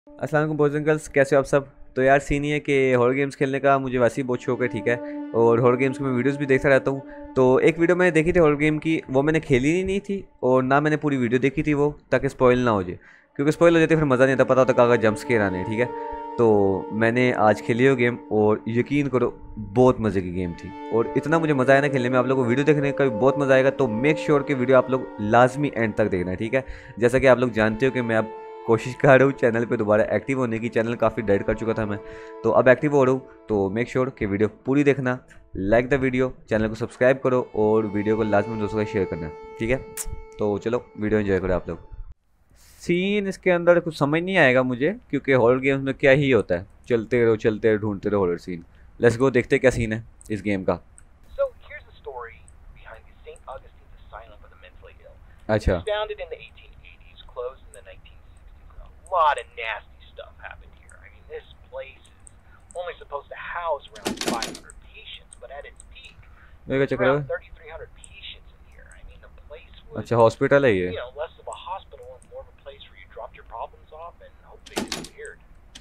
अस्सलाम वालेकुम boys and girls, कैसे हो आप सब। तो यार सीन ये है कि हॉरर गेम्स खेलने का मुझे वैसे ही बहुत शौक है, ठीक है। और हॉरर गेम्स की मैं वीडियोस भी देखता रहता हूँ। तो एक वीडियो मैंने देखी थी हॉरर गेम की, वो मैंने खेली ही नहीं थी और ना मैंने पूरी वीडियो देखी थी वो, ताकि स्पॉइल ना हो जाए, क्योंकि स्पॉइल हो जाते फिर मज़ा नहीं आता, पता होता कहाँ जंप स्केयर आने, ठीक है। तो मैंने आज खेली वो गेम और यकीन करो बहुत मज़े की गेम थी और इतना मुझे मज़ा आया ना खेलने में। आप लोगों को वीडियो देखने का भी बहुत मज़ा आएगा, तो मेक श्योर कि वीडियो आप लोग लाजमी एंड तक देखना, ठीक है। जैसा कि आप लोग जानते हो कि मैं अब कोशिश कर रहा हूँ चैनल पे दोबारा एक्टिव होने की। चैनल काफ़ी डेड कर चुका था मैं, तो अब एक्टिव हो रहा हूँ। तो मेक श्योर कि वीडियो पूरी देखना, लाइक द वीडियो, चैनल को सब्सक्राइब करो और वीडियो को लाजमी दोस्तों के साथ शेयर करना, ठीक है। तो चलो वीडियो एंजॉय करो आप लोग। सीन इसके अंदर कुछ समझ नहीं आएगा मुझे, क्योंकि हॉरर गेम्स में क्या ही होता है, चलते रहो ढूंढते रहो हॉरर सीन। लेट्स गो, देखते क्या सीन है इस गेम का। So here's the story behind the St. Augustine's Asylum for the Mentally Ill. It अच्छा was founded in the 1880s, closed in the 1960s. A lot of nasty stuff happened here. I mean, this place is only supposed to house around 500 patients, but at its peak, ये there क्या was चक्कर around है। 3,300 patients in here. I mean, the place was, अच्छा hospital है ये। less of a hospital and more of a place where you dropped your problems off and hopefully disappeared.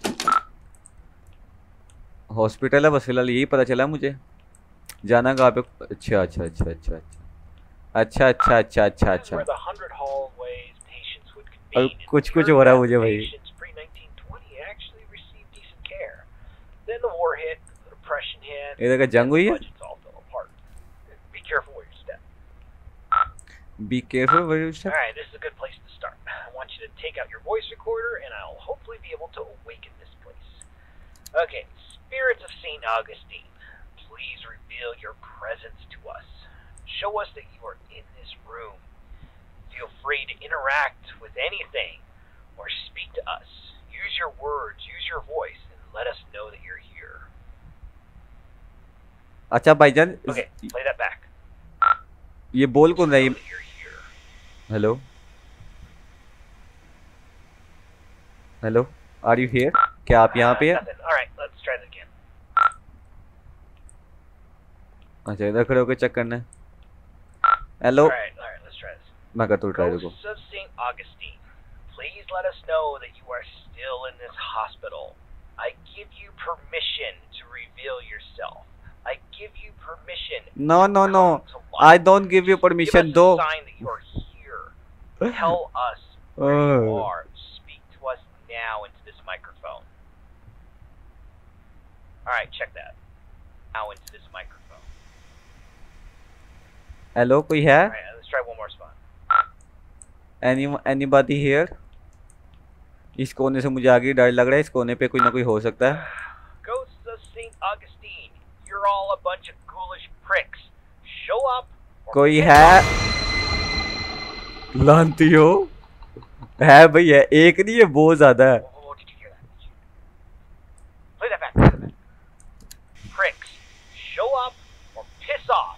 Hospital है बस फिलहाल यही पता चला मुझे, जाना कहाँ पे। अच्छा अच्छा अच्छा अच्छा अच्छा अच्छा अच्छा अच्छा This is अच्छा। where the 100 hallways patients would और convene, and कुछ we कुछ heard हो रहा है that मुझे भाई। patients pre-1920 actually received decent care. Then the war hit, the depression hit, ये देखा जंग and the हुई है। budgets all fell apart. Be careful where you step. Be careful where you step. Alright, this is a good place to start. I want you to take out your voice recorder, and I'll hopefully be able to awaken this place. Okay, spirits of St. Augustine, please reveal your presence to us. Show us that you are in this room. Feel free to interact with anything or speak to us. Use your words, use your voice, and let us know that you're here. अच्छा भाईजान, Okay, play that back. ये बोल Just कौन रहा know है। that you're here. Hello hello, are you here, क्या आप यहाँ पे हैं। Nothing. Alright, let's try that again. अच्छा इधर खड़े होकर चेक करना है। Hello, Alright, let's try this. मैं करता हूँ ट्राई, रुको। Ghosts of St. Augustine, please let us know that you are still in this hospital. I give you permission to reveal yourself. I give you permission नो to नो नो, come to I life. Don't give you Give us permission a दो। sign that you are here. Tell us where you are. Speak to us now into this microphone. Alright, check that. Now into this microphone. Hello, कोई है। Alright, let's try one more spot. Anybody here. इस कोने से मुझे आगे डर लग रहा है, इस कोने पे कोई ना कोई हो सकता है। Ghosts of St. Augustine, you're all a bunch of ghoulish pricks. Show up. Or कोई piss है। off. लानती हो। है भाई, है एक नहीं है, बहुत ज्यादा है। Whoa, did you hear that? Play that back. Pricks, show up or piss off.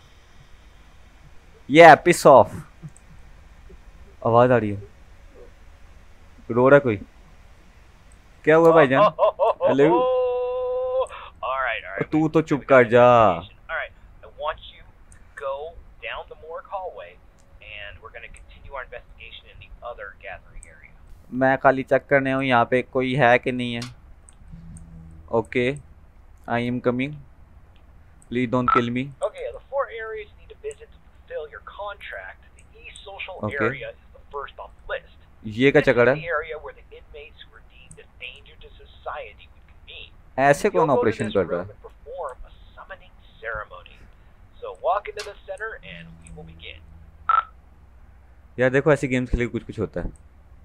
ये पिस ऑफ। आवाज आ रही है, रो रहा है कोई। क्या हुआ भाईजान। हेलो। Alright. तू तो चुप कर जा। Alright, I want you to go down the morgue hallway and we're going to continue our investigation in the other gathering area. मैं खाली चेक करने हूँ यहाँ पे कोई है कि नहीं है। Okay, I am coming, please don't kill me. Okay, the 4 areas you need to visit to fulfill your contract. The East Social Okay. area is the first on the list. ये क्या This is चक्कर the है। area where the inmates who are deemed a danger to society would convene. ऐसे You'll कौन go to operation this कर रहा room है। and perform a summoning ceremony. So walk into the center and we will begin. यार देखो, ऐसी games खेले कुछ कुछ होता है।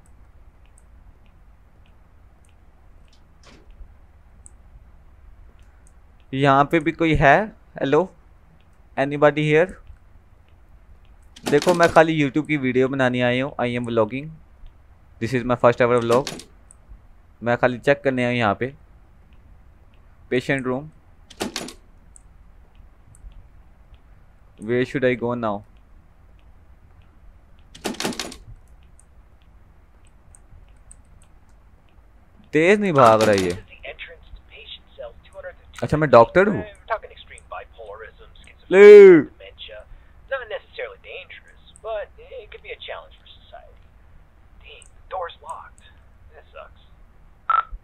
यहाँ पे भी कोई है। Hello, anybody here. देखो मैं खाली यूट्यूब की वीडियो बनानी आई हूँ, I am vlogging, this is my first ever vlog. मैं खाली चेक करने आया हूँ यहाँ पे। Patient room, where should I go now. तेज नहीं भाग रहा ये। This is the entrance to patient cell 200 to अच्छा मैं 260. डॉक्टर हूँ। We're talking extreme bipolarism, ले। schizophrenia, dementia. Not necessarily dangerous, but it could be a challenge for society. Dang, the door's locked. That sucks.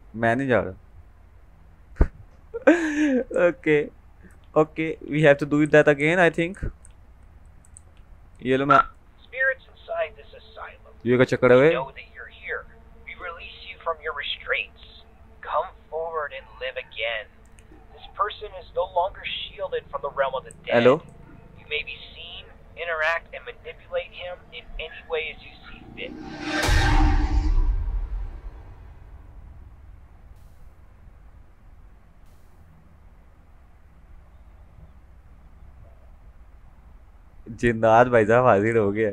मैं नहीं जा रहा। Okay okay, we have to do that again I think. ये लो मैं, Spirits inside this asylum. ये का चक्कर है We वे। know that you're here. We release you from your restraints. Come forward and live again. This person is no longer shielded from the realm of the dead. Hello, You may be seen, interact, and manipulate him in any way as you see fit. जिन्नात भाई साहब हाजिर हो गया।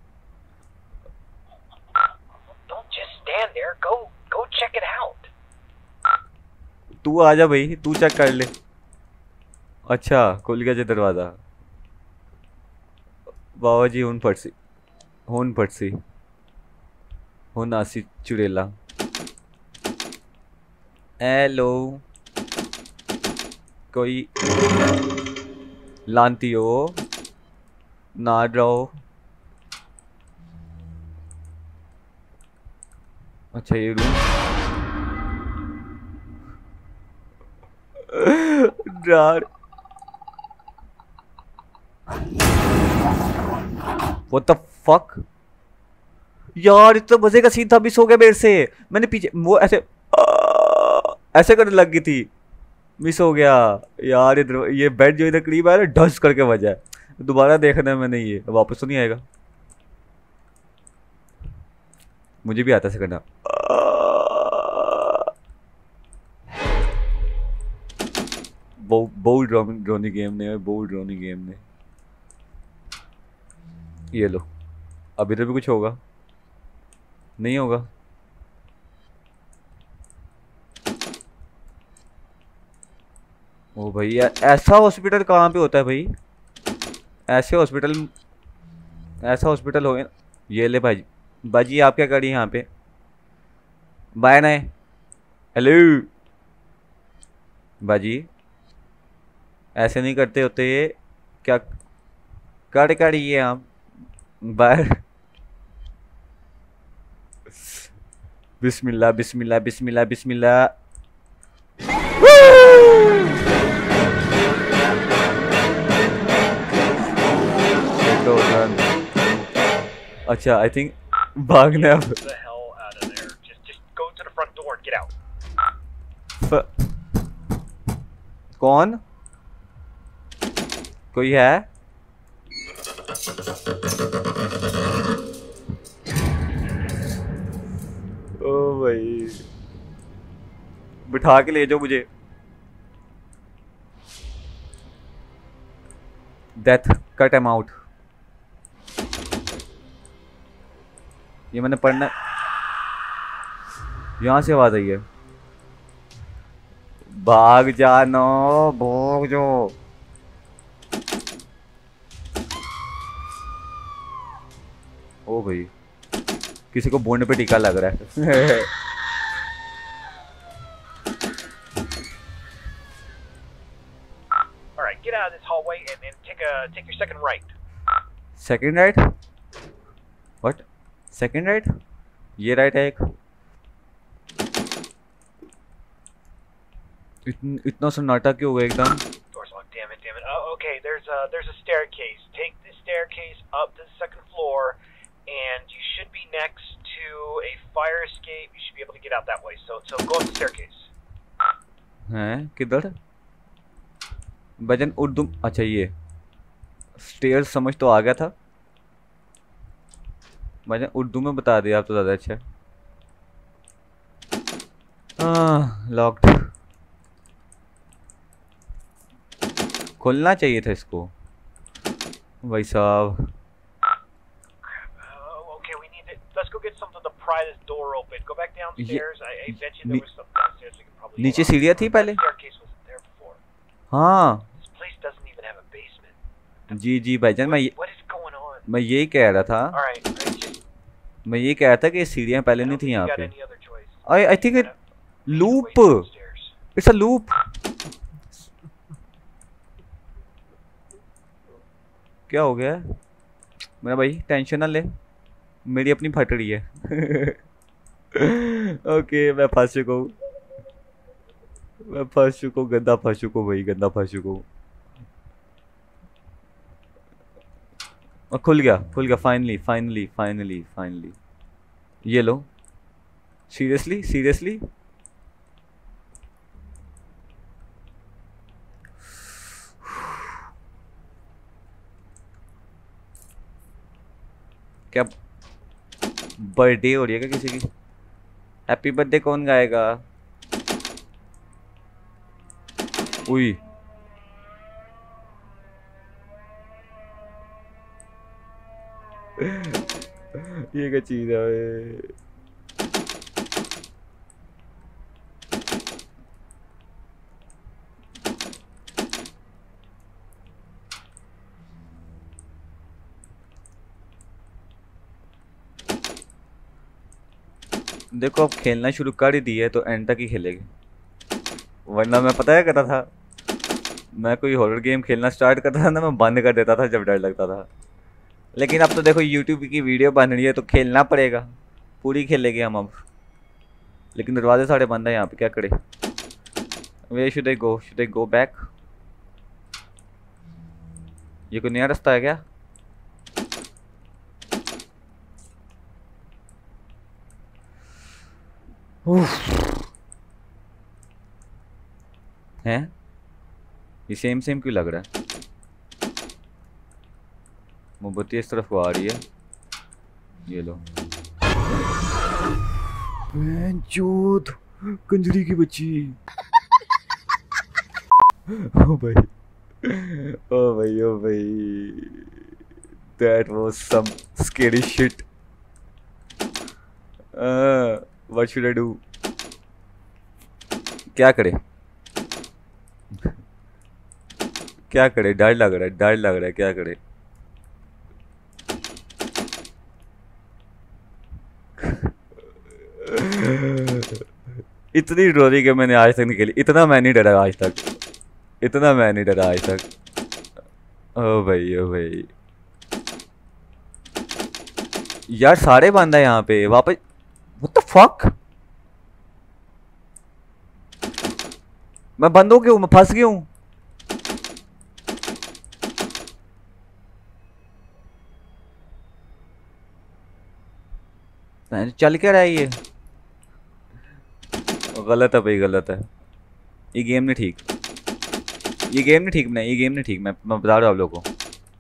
Don't just stand there. Go check it out. तू आ जा भाई, तू चेक कर ले। अच्छा खुल गया जो दरवाज़ा। बाबा जी हुन फटसी, हुन फटसी, हुन आसी चुड़ेला। हेलो, कोई लानती हो ना रहो। अच्छा ये रूम यार, व्हाट द फक यार, इतना मजे का सीन था, मिस हो गया मेरे से। मैंने पीछे वो ऐसे ऐसे करने लग गई थी, मिस हो गया यार। ये बेड जो इधर करीब आया ना, ढस करके बजा है। दोबारा देखना है मैंने, ये वापस तो नहीं आएगा। मुझे भी आता से करना। बहुत ड्रोनी गेम ने, बहुत ड्रोनी गेम ने। ये लो, अब इधर भी कुछ होगा, नहीं होगा। ओ भाई यार, ऐसा हॉस्पिटल कहाँ पे होता है भाई? ऐसे हॉस्पिटल, ऐसा हॉस्पिटल हो। ये ले भाई, बाजी आप क्या करिए यहाँ पे? बाय ना, हेलो बाजी, ऐसे नहीं करते होते ये। क्या कर करिए आप बाहर? बिस्मिल्लाह बिस्मिल्लाह बिस्मिल्लाह बिस्मिल्लाह। अच्छा आई थिंक भागना अब। Get the hell out of there. Just go to the front door and get out. कौन? कोई है? ओ भाई, बिठा के ले जाओ मुझे। डेथ कट एम आउट, ये मैंने पढ़ना। यहाँ से आवाज आई है, भाग जानो, भाग जाओ। ओ भाई, किसी को बोलने पे टीका लग रहा है। All right, get out of this hallway and then take your second right. Second right? What? Second right? ये राइट है एक। इतना सन्नाटा क्यों हो गया एकदम? Door's locked. Damn it. Oh, okay. There's a staircase. Take the staircase up to the second floor, and you should be next to a fire escape. You should be able to get out that way. So go up the staircase. हैं किधर? भजन उर्दू, अच्छा ये stairs समझ तो आ गया था, भजन उर्दू में बता दिया आप तो ज़्यादा अच्छा। लॉक्ड, खोलना चाहिए था इसको भाई साहब। Okay, we need to. Let's go get something to pry this door open. Go back downstairs. I bet you there was something downstairs we could probably. नीचे सीढ़ियाँ थी पहले। Staircase wasn't there before. हाँ This place doesn't even have a basement. जी जी भाईजान, What is going on? मैं यही कह रहा था, All right, just मैं यही कह रहा था कि सीढ़ियाँ पहले I नहीं don't थी think you यहाँ got पे। any other choice. I think it Need to loop, wait downstairs. It's a loop. क्या हो गया मेरा भाई? टेंशन ना ले, मेरी अपनी फट रही है। ओके मैं फंस चुका हूँ। मैं फंस चुका हूँ, गंदा फंस चुका हूँ भाई, गंदा फंस चुका हूँ। और खुल गया, खुल गया, फाइनली फाइनली फाइनली फाइनली। ये लो, सीरियसली सीरियसली। क्या बर्थडे हो रही है क्या किसी की? हैप्पी बर्थडे कौन गाएगा? उई, ये क्या चीज है बे? देखो अब खेलना शुरू कर ही दिया है तो एंड तक ही खेलेंगे, वरना मैं पता है क्या करता था, मैं कोई हॉरर गेम खेलना स्टार्ट करता था ना, मैं बंद कर देता था जब डर लगता था। लेकिन अब तो देखो यूट्यूब की वीडियो बन रही है तो खेलना पड़ेगा, पूरी खेलेंगे हम अब। लेकिन दरवाजे सारे बंद है यहाँ पे, क्या करे? वे should I go, should I go back? ये कोई नया रास्ता है क्या? हैं, ये सेम सेम क्यों लग रहा है? मोमबत्ती इस तरफ को आ रही है, ये लो। चूत, कंजरी की बच्ची। ओ भाई, ओ भाई, ओ भाई, that was some scary shit. What should I do? क्या करे? क्या करे? डर लग रहा है, डर लग रहा है, क्या करे? इतनी डोरी के मैंने आज तक नहीं खेली, इतना मैं नहीं डरा आज तक, इतना मैं नहीं डरा आज तक। ओ भाई, ओ भाई, यार सारे बंद है यहाँ पे वापस। What the fuck? मैं बंद हो गया हूँ, मैं फंस गया हूँ। चल क्या रहा है ये? गलत है भाई, गलत है, ये गेम नहीं ठीक, ये गेम नहीं ठीक, नहीं ये गेम नहीं ठीक, मैं बता रहा हूँ आप लोगों को।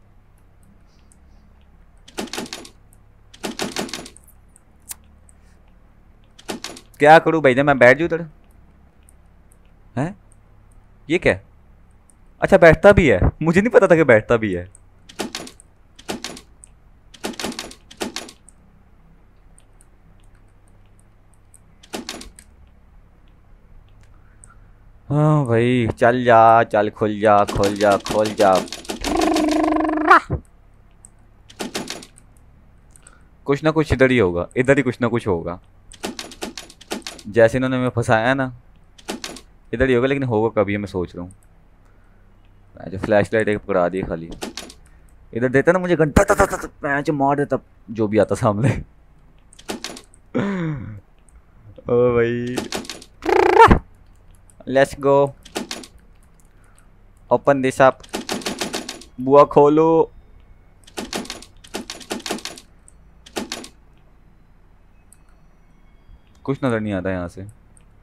क्या करूँ भाई, जब मैं बैठ जाऊँ उधर? हैं, ये क्या? अच्छा बैठता भी है, मुझे नहीं पता था कि बैठता भी है। हाँ भाई, चल जा, चल, खुल जा, खुल जा, खुल जा। कुछ ना कुछ इधर ही होगा, इधर ही कुछ ना कुछ होगा, जैसे इन्होंने हमें फंसाया ना, इधर ही होगा। लेकिन होगा कभी, मैं सोच रहा हूँ। जो फ्लैश लाइट एक पकड़ा दी खाली, इधर देता ना मुझे घंटा, मैच मार देता जो भी आता सामने। ओ भाई, let's go, open this up, बुआ खोलो। कुछ नजर नहीं आता यहाँ से,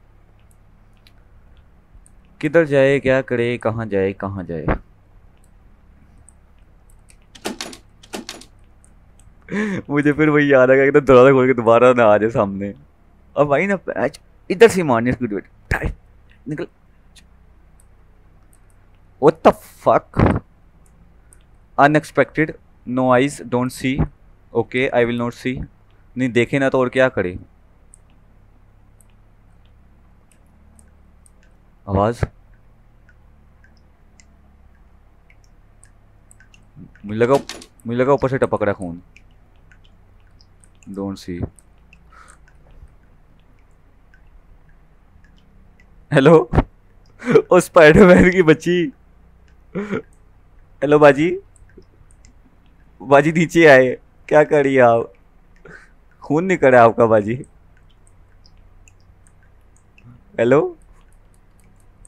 किधर जाए, क्या करे, कहाँ जाए, कहाँ जाए? मुझे फिर वही याद आ गया कि तो दरवाजा खोल के दोबारा ना आ जाए सामने। अब भाई ना पैच इधर से मारने की, निकल। What the fuck? Unexpected. No eyes, don't see. Okay, I will not see. नहीं देखे ना तो और क्या करे? आवाज मुझे लगा ऊपर से टपक रहा खून। Don't see. Hello, O Spiderman की बच्ची। हेलो बाजी, बाजी नीचे आए, क्या कर रही है आप? खून नहीं करा आपका बाजी? हेलो,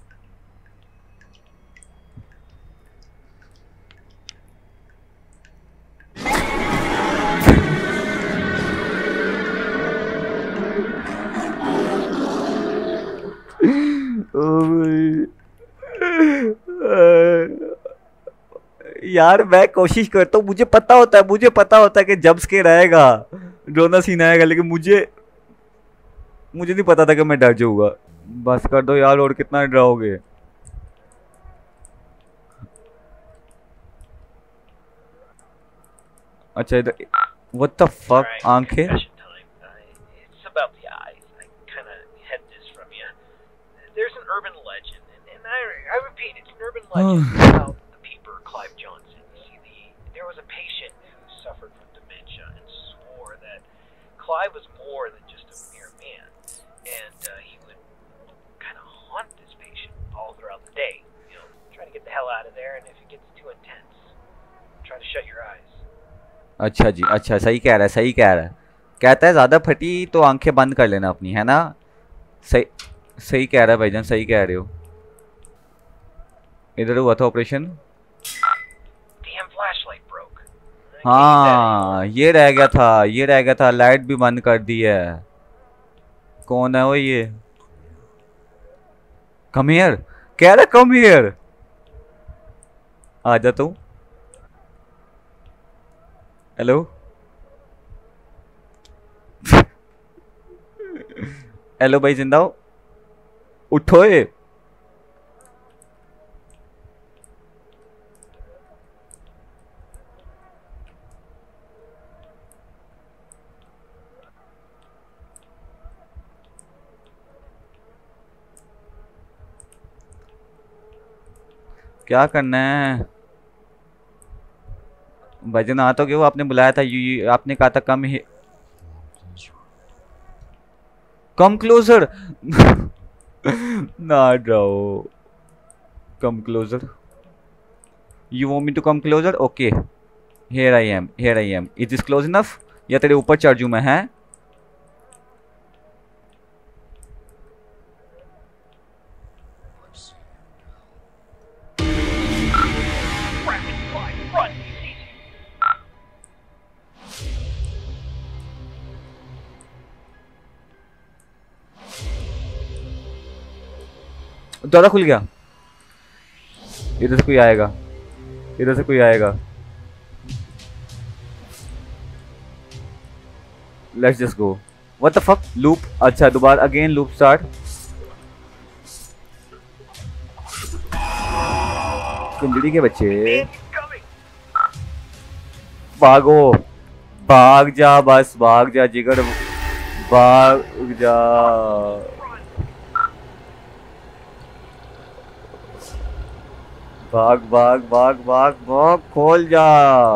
यार मैं कोशिश करता हूँ, मुझे पता होता है कि जब स्केर आएगा, रोना सीन आएगा, लेकिन मुझे नहीं पता था कि मैं डर जाऊंगा। बस कर दो यार, और कितना डराओगे। अच्छा इधर व्हाट द फक, आंखें। Confession time. It's about the eyes. I kind of hid this from you. There's an urban legend, and I repeat, it's an urban legend about the peeper Clive Johnson. You see, there was a patient who suffered from dementia and swore that Clive was more than just a mere man, and he would kind of haunt this patient all throughout the day. You know, try to get the hell out of there, and if it gets too intense, try to shut your eyes. अच्छा जी, अच्छा सही कह रहा है। कहता है ज़्यादा फटी तो आंखें बंद कर लेना अपनी, है ना। सही कह रहा है भाईजान, सही कह रहे हो। इधर हुआ था ऑपरेशन। Damn flashlight broke. हाँ ये रह गया था, लाइट भी बंद कर दी है। कौन है वो ये? कम हियर, कह रहा कम हियर, आ जा तू। हेलो हेलो भाई, जिंदा हो? उठो ये। क्या करना है भजन? आ तो क्यों, आपने बुलाया था, आपने कहा था कम ही, कम क्लोजर। ना ड्राओ, come closer. You want me to come closer? Okay, here I am. Is this close enough? या तेरे ऊपर चढ़ जूं मैं? है दरवाजा खुल गया। इधर से कोई आएगा, let's just go. What the fuck, loop. अच्छा दोबारा अगेन लूप स्टार्ट। कुंडली के बच्चे भागो, भाग जा, बस भाग जा जिगर, भाग जा। भाग, खोल जा।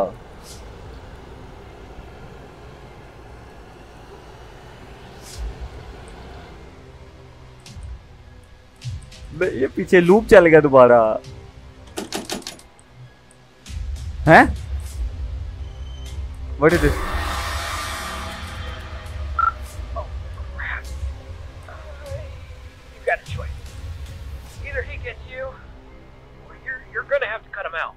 ये पीछे लूप चल गया दोबारा। हैं? What is this? You've got a choice. Either he gets you, or you're gonna have to cut him out.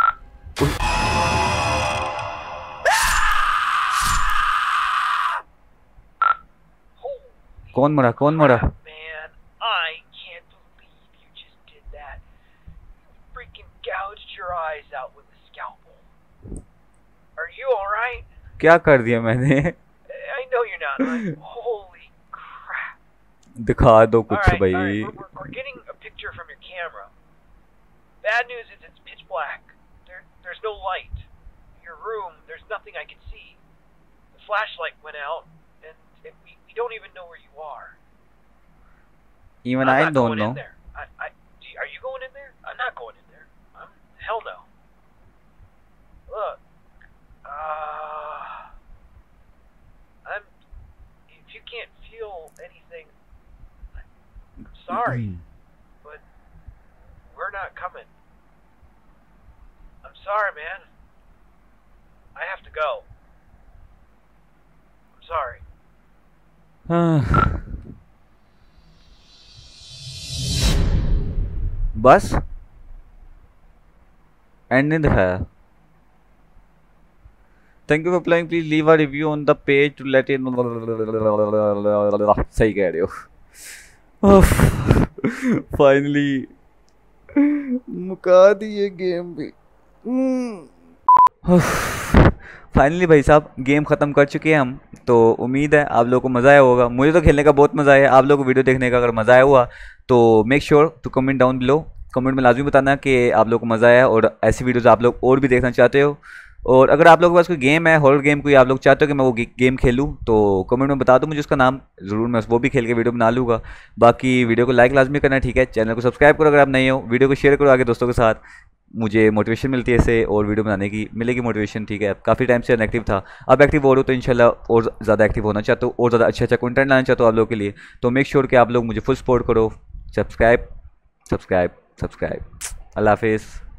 कौन मरा? Man, I can't believe you just did that. You freaking gouged your eyes out with a scalpel. Are you alright? क्या कर दिया मैंने? I know you're not. Holy crap. दिखा दो कुछ भाई। We're getting a picture from your camera. Bad news is it's pitch black. There's no light. Your room, there's nothing I can see. The flashlight went out, and we don't even know where you are. Even I don't know. Are you going in there? I'm not going in there. Hell no. Look, if you can't feel anything, I'm sorry, but we're not coming. I'm sorry, man. I have to go. I'm sorry. बस end नहीं दिखाया। Thank you for playing, please leave a review on the page to let in. सही कह रहे हो। Finally मुका दी ये game भी। फाइनली भाई साहब गेम ख़त्म कर चुके हैं हम। तो उम्मीद है आप लोगों को मज़ा आया होगा। मुझे तो खेलने का बहुत मज़ा आया। आप लोगों को वीडियो देखने का अगर मज़ा आया हुआ तो make sure to comment down below. Comment में लाजमी बताना कि आप लोगों को मज़ा आया और ऐसी वीडियोज़ आप लोग और भी देखना चाहते हो। और अगर आप लोगों के पास कोई गेम है, हॉरर गेम कोई आप लोग चाहते हो कि मैं वो गेम खेलूँ, तो कमेंट में बता दो मुझे उसका नाम, ज़रूर मैं वो भी खेल के वीडियो बना लूँगा। बाकी वीडियो को लाइक लाजमी करना है, ठीक है। चैनल को सब्सक्राइब करो अगर आप नए हो। वीडियो को शेयर करो आगे दोस्तों के साथ। मुझे मोटिवेशन मिलती है इससे और वीडियो बनाने की मिलेगी मोटिवेशन, ठीक है। काफ़ी टाइम से अनएक्टिव था, अब एक्टिव हो रहा हूँ तो इंशाल्लाह और ज़्यादा एक्टिव होना चाहता हूँ और ज़्यादा अच्छा कंटेंट लाना चाहता हूँ आप लोगों के लिए। तो मेक श्योर कि आप लोग मुझे फुल सपोर्ट करो। Subscribe subscribe subscribe. अल्लाह हाफिज़।